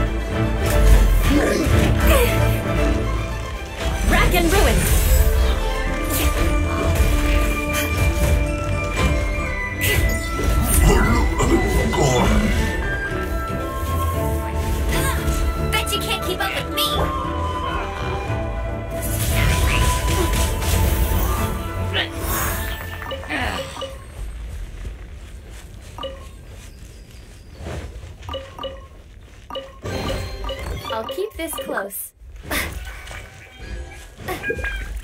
Rack and ruin! Bet you can't keep up with me! I'll keep this close.